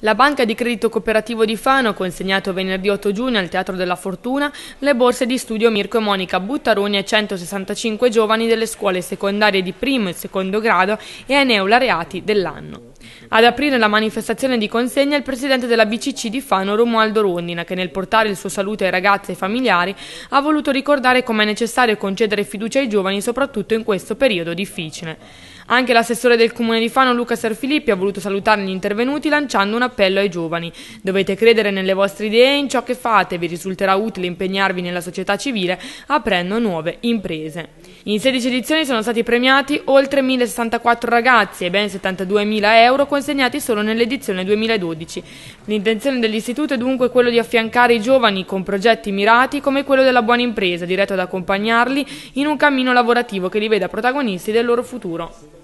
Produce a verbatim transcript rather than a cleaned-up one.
La Banca di Credito Cooperativo di Fano ha consegnato venerdì otto giugno al Teatro della Fortuna le borse di studio Mirko e Monica Buttaroni a centosessantacinque giovani delle scuole secondarie di primo e secondo grado e ai neolaureati dell'anno. Ad aprire la manifestazione di consegna il presidente della B C C di Fano, Romualdo Rondina, che nel portare il suo saluto ai ragazzi e ai familiari ha voluto ricordare come è necessario concedere fiducia ai giovani, soprattutto in questo periodo difficile. Anche l'assessore del comune di Fano, Luca Serfilippi, ha voluto salutare gli intervenuti lanciando un appello ai giovani. Dovete credere nelle vostre idee e in ciò che fate, vi risulterà utile impegnarvi nella società civile aprendo nuove imprese. In sedici edizioni sono stati premiati oltre millesessantaquattro ragazzi e ben settantaduemila euro consegnati solo nell'edizione duemiladodici. L'intenzione dell'istituto è dunque quello di affiancare i giovani con progetti mirati come quello della buona impresa, diretto ad accompagnarli in un cammino lavorativo che li veda protagonisti del loro futuro.